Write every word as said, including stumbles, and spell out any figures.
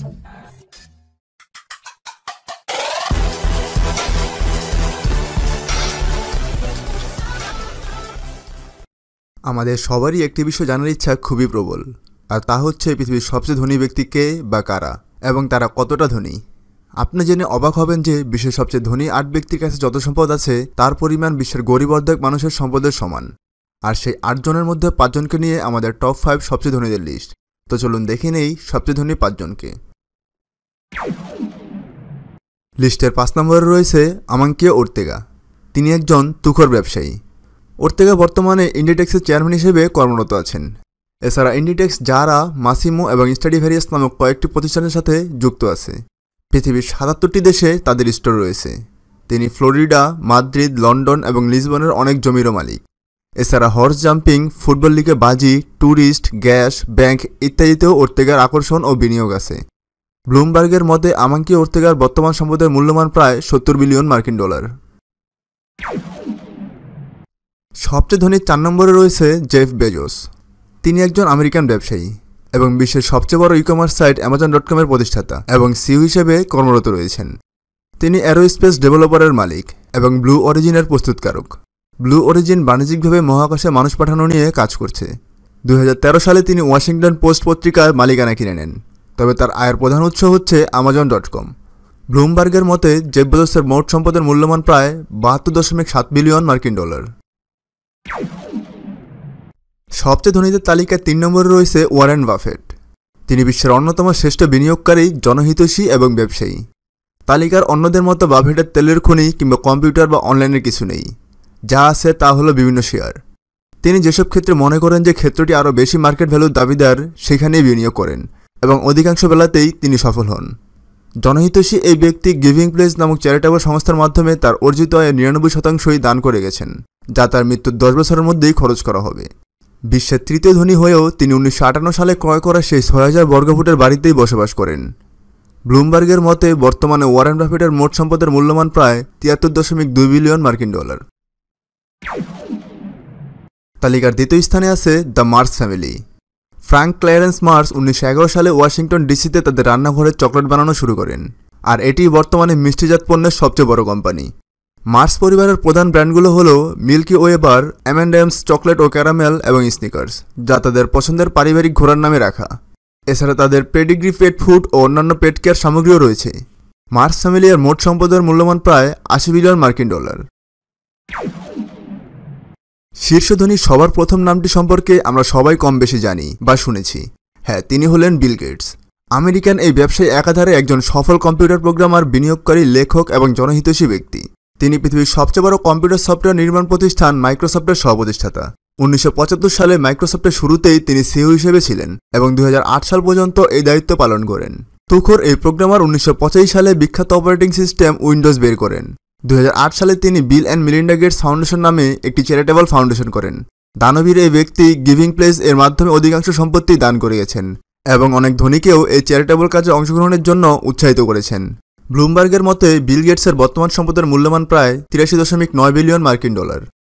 আমাদের সবারই একটি বিষয় জানার ইচ্ছা খুবই প্রবল, আর তা হচ্ছে পৃথিবীর সবচেয়ে ধনী ব্যক্তি কে বা কারা এবং তারা কতটা ধনী। আপনি জেনে অবাক হবেন যে বিশ্বের সবচেয়ে ধনী আট ব্যক্তির কাছে যত সম্পদ আছে তার পরিমাণ বিশ্বের গরিব অর্ধেক মানুষের সম্পদের সমান। আর সেই আটজনের মধ্যে পাঁচজনকে নিয়ে আমাদের টপ ফাইভ সবচেয়ে ধনীদের লিস্ট। তো চলুন দেখে নেই সবচেয়ে ধনী পাঁচজনকে। লিস্টের পাঁচ নম্বরে রয়েছে আমানকিও ওর্তেগা। তিনি একজন তুখোর ব্যবসায়ী। ওর্তেগা বর্তমানে ইন্ডিটেক্সের চেয়ারম্যান হিসেবে কর্মরত আছেন। এছাড়া ইন্ডিটেক্স, জারা, মাসিমো এবং স্টাডিভেরিয়াস নামক কয়েকটি প্রতিষ্ঠানের সাথে যুক্ত আছে। পৃথিবীর সাতাত্তরটি দেশে তাদের স্টোর রয়েছে। তিনি ফ্লোরিডা, মাদ্রিদ, লন্ডন এবং লিসবনের অনেক জমিরও মালিক। এছাড়া হর্স জাম্পিং, ফুটবল লিগে বাজি, ট্যুরিস্ট, গ্যাস, ব্যাংক ইত্যাদিতেও ওর্তেগার আকর্ষণ ও বিনিয়োগ আছে। ব্লুমবার্গের মতে আমানকিও ওর্তেগার বর্তমান সম্পদের মূল্যমান প্রায় সত্তর বিলিয়ন মার্কিন ডলার। সবচেয়ে ধনী চার নম্বরে রয়েছে জেফ বেজোস। তিনি একজন আমেরিকান ব্যবসায়ী এবং বিশ্বের সবচেয়ে বড় e commerce site Amazon dot কমের প্রতিষ্ঠাতা এবং সিইও হিসেবে কর্মরত রয়েছেন। তিনি অ্যারোস্পেস ডেভেলপারের মালিক এবং ব্লু অরিজিনের প্রস্তুতকারক। ব্লু অরিজিন বাণিজ্যিকভাবে মহাকাশে মানুষ পাঠানো নিয়ে কাজ করছে। দুই হাজার তেরো সালে তিনি ওয়াশিংটন পোস্ট পত্রিকার মালিকানা কিনে নেন, তবে তার আয়ের প্রধান উৎস হচ্ছে আমাজন ডট কম। ব্লুমবার্গের মতে জেফ বেজোসের মোট সম্পদের মূল্যমান প্রায় বাহাত্তর দশমিক সাত বিলিয়ন মার্কিন ডলার। সবচেয়ে ধনীদের তালিকায় তিন নম্বরে রয়েছে ওয়ারেন বাফেট। তিনি বিশ্বের অন্যতম শ্রেষ্ঠ বিনিয়োগকারী, জনহিতৈষী এবং ব্যবসায়ী। তালিকার অন্যদের মতো বাফেটের তেলের খনি কিংবা কম্পিউটার বা অনলাইনের কিছু নেই। যা আছে তা হলো বিভিন্ন শেয়ার। তিনি যেসব ক্ষেত্রে মনে করেন যে ক্ষেত্রটি আরও বেশি মার্কেট ভ্যালুর দাবিদার, সেখানেই বিনিয়োগ করেন এবং অধিকাংশ বেলাতেই তিনি সফল হন। জনহিতৈষী এই ব্যক্তি গিভিং প্লেস নামক চ্যারিটেবল সংস্থার মাধ্যমে তার অর্জিত আয়ের নিরানব্বই শতাংশই দান করে গেছেন, যা তার মৃত্যুর দশ বছরের মধ্যেই খরচ করা হবে। বিশ্বের তৃতীয় ধনী হয়েও তিনি উনিশশো আটান্ন সালে ক্রয় করা সেই ছয় হাজার বর্গফুটের বাড়িতেই বসবাস করেন। ব্লুমবার্গের মতে বর্তমানে ওয়ারেন বাফেটের মোট সম্পদের মূল্যমান প্রায় তিয়াত্তর দশমিক দুই বিলিয়ন মার্কিন ডলার। তালিকার দ্বিতীয় স্থানে আছে the Mars family. Frank Clarence Mars উনিশশো এগারো সালে ওয়াশিংটন ডিসিতে তাদের রান্নাঘরে চকলেট বানানো শুরু করেন, আর এটি বর্তমানে মিষ্টিজাত পণ্যের সবচেয়ে বড় কোম্পানি। মার্স পরিবারের প্রধান ব্র্যান্ডগুলো হল Milky Way bar, M and M's chocolate ও ক্যারামেল এবং স্নিকার্স, যা তাদের পছন্দের পারিবারিক ঘোড়ার নামে রাখা। এছাড়া তাদের পেডিগ্রি পেট ফুড ও অন্যান্য পেট কেয়ার সামগ্রীও রয়েছে। মার্স ফ্যামিলির মোট সম্পদের মূল্যমান প্রায় আশি বিলিয়ন মার্কিন ডলার। শীর্ষ ধনী সবার প্রথম নামটি সম্পর্কে আমরা সবাই কম বেশি জানি বা শুনেছি। হ্যাঁ, তিনি হলেন বিল গেটস। আমেরিকান এই ব্যবসায়ী একাধারে একজন সফল কম্পিউটার প্রোগ্রামার, বিনিয়োগকারী, লেখক এবং জনহিতৈষী ব্যক্তি। তিনি পৃথিবীর সবচেয়ে বড় কম্পিউটার সফটওয়্যার নির্মাণ প্রতিষ্ঠান মাইক্রোসফটের সহপ্রতিষ্ঠাতা। উনিশশো পঁচাত্তর সালে মাইক্রোসফটের শুরুতেই তিনি সিইও হিসেবে ছিলেন এবং দুই হাজার আট সাল পর্যন্ত এই দায়িত্ব পালন করেন। তুখোর এই প্রোগ্রামার উনিশশো পঁচাশি সালে বিখ্যাত অপারেটিং সিস্টেম উইন্ডোজ বের করেন। দুই হাজার আট সালে তিনি Bill and Melinda Gates Foundation নামে একটি চ্যারিটেবল ফাউন্ডেশন করেন। দানবীর এই ব্যক্তি গিভিং প্লেস এর মাধ্যমে অধিকাংশ সম্পত্তি দান করে গেছেন এবং অনেক ধনীকেও এই চ্যারিটেবল কাজে অংশগ্রহণের জন্য উৎসাহিত করেছেন। ব্লুমবার্গের মতে বিল গেটসের বর্তমান সম্পদের মূল্যমান প্রায় তিরাশি দশমিক নয় বিলিয়ন মার্কিন ডলার।